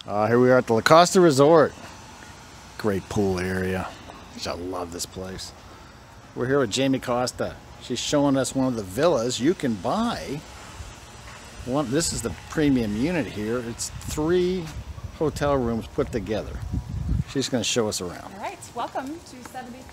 Here we are at the La Costa Resort. Great pool area. I love this place. We're here with Jamie Costa. She's showing us one of the villas you can buy. This is the premium unit here. It's 3 hotel rooms put together. She's going to show us around. All right, welcome to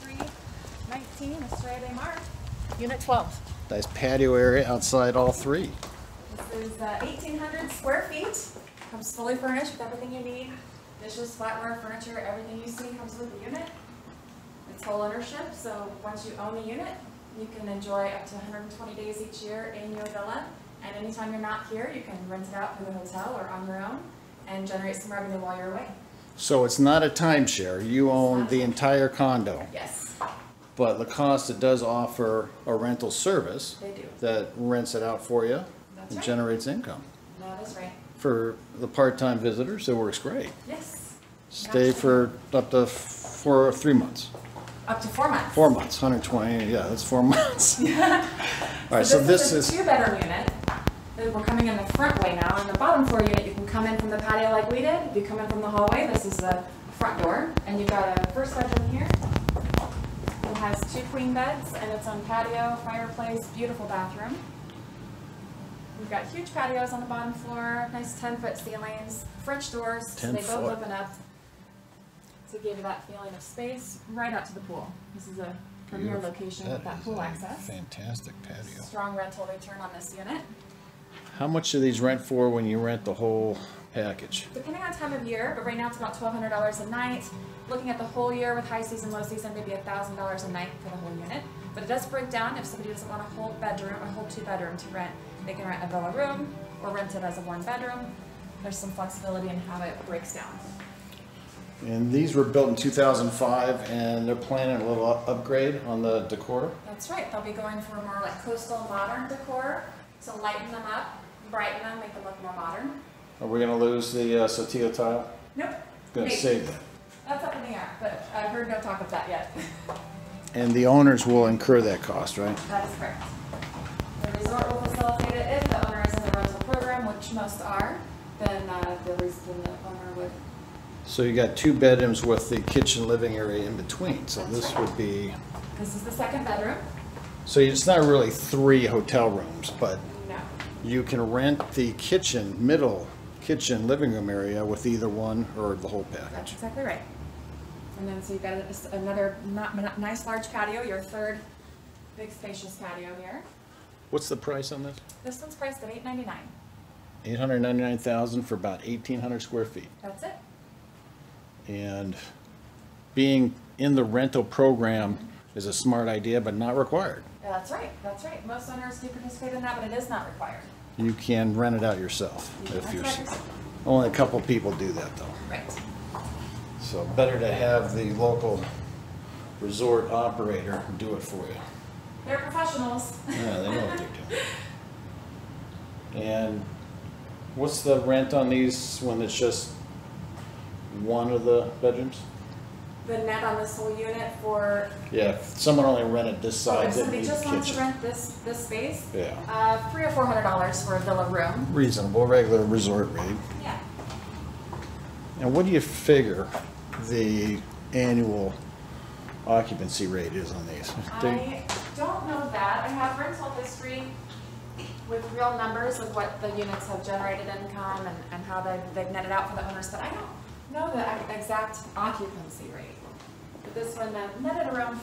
7319 Estrella de Mar, Unit 12. Nice patio area outside all 3. This is 1,800 square feet. Comes fully furnished with everything you need. Dishes, flatware, furniture, everything you see comes with the unit. It's whole ownership, so once you own the unit, you can enjoy up to 120 days each year in your villa. And anytime you're not here, you can rent it out through the hotel or on your own and generate some revenue while you're away. So it's not a timeshare. You own the entire condo. Yes. But La Costa does offer a rental service. They do. That rents it out for you. That's and right. Generates income. That is right. For the part-time visitors, it works great. Yes. Stay for up to 3 months. Up to 4 months. 4 months, 120, yeah, that's 4 months. All right, so this is a 2-bedroom unit. We're coming in the front way now. In the bottom floor unit, you can come in from the patio like we did. If you come in from the hallway, this is the front door. And you've got a first bedroom here. It has 2 queen beds and its own patio, fireplace, beautiful bathroom. We've got huge patios on the bottom floor, nice 10-foot ceilings, French doors, so they both open up to give you that feeling of space right out to the pool. This is a premier location with that pool access. Fantastic patio. Strong rental return on this unit. How much do these rent for when you rent the whole package? Depending on time of year, but right now it's about $1,200 a night. Looking at the whole year with high season, low season, maybe $1,000 a night for the whole unit. But it does break down if somebody doesn't want a whole bedroom, a whole 2-bedroom to rent. They can rent a villa room or rent it as a 1-bedroom. There's some flexibility in how it breaks down. And these were built in 2005, and they're planning a little upgrade on the decor? That's right. They'll be going for a more like coastal modern decor to lighten them up, brighten them, make them look more modern. Are we going to lose the Sotillo tile? Nope. Going to save that. That's up in the air, but I've heard no talk of that yet. And the owners will incur that cost, right? That is correct. The resort will facilitate it if the owner is in the rental program, which most are, then the owner would. So you got 2 bedrooms with the kitchen living area in between. So That's this right. would be. This is the 2nd bedroom. So it's not really 3 hotel rooms, but No. you can rent the middle kitchen living room area with either one or the whole That's package. exactly right. And then so you've got another nice large patio, your 3rd big spacious patio here. What's the price on this? This one's priced at $899. $899,000 for about 1,800 square feet. That's it. And being in the rental program is a smart idea, but not required. That's right. That's right. Most owners do participate in that, but it is not required. You can rent it out yourself. That's right. Only a couple people do that, though. Right. So better to have the local resort operator do it for you. They're professionals. Yeah, they know what they're doing. And what's the rent on these when it's just one of the bedrooms? The net on this whole unit for. Yeah, if someone only rented this side, If that somebody needs just a wants to kitchen. rent this space. Yeah. $300 or $400 for a villa room. Reasonable, regular resort rate. Yeah. And what do you figure the annual occupancy rate is on these? I don't know that. I have rental history with real numbers of what the units have generated income and how they've netted out for the owners, but I don't know the exact occupancy rate. But this one netted around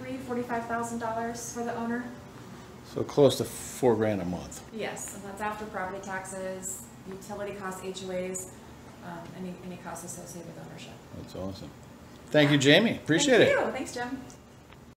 $45,000 for the owner. So close to $4,000 a month. Yes, and that's after property taxes, utility costs, HOAs, any costs associated with ownership. That's awesome. Thank you, Jamie. Appreciate it. Thank you. Thanks, Jim.